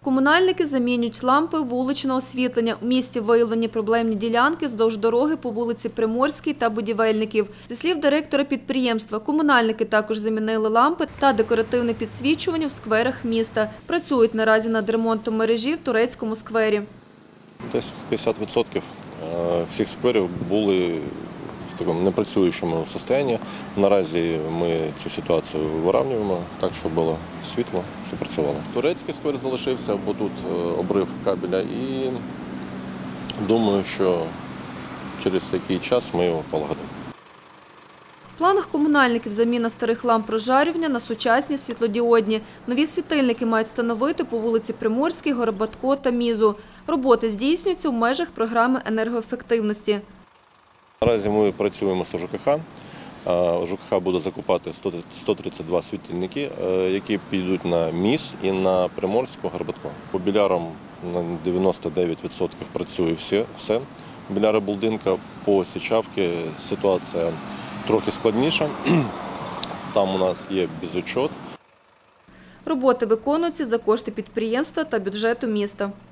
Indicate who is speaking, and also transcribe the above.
Speaker 1: Комунальники замінюють лампи вуличного освітлення. У місті виявлені проблемні ділянки вздовж дороги по вулиці Приморській та Будівельників. Зі слів директора підприємства, комунальники також замінили лампи та декоративне підсвічування в скверах міста. Працюють наразі над ремонтом мережі в Турецькому сквері.
Speaker 2: Десь 50% всіх скверів були в такому непрацюючому стані. Наразі ми цю ситуацію вирівнюємо так, щоб було світло, все працювало. Турецький сквер залишився, бо тут обрив кабеля, і думаю, що через який час ми його полагодимо.
Speaker 1: В планах комунальників заміна старих ламп розжарювання на сучасні світлодіодні. Нові світильники мають встановити по вулиці Приморській, Горбатко та Мізу. Роботи здійснюються в межах програми енергоефективності.
Speaker 2: Наразі ми працюємо з ЖКХ. ЖКХ буде закупати 132 світильники, які підуть на Міз і на Приморську, Горбатко. По білярам на 99% працює все. Біляри будинка, по січавці ситуація трохи складніша. Там у нас є безучет.
Speaker 1: Роботи виконуються за кошти підприємства та бюджету міста.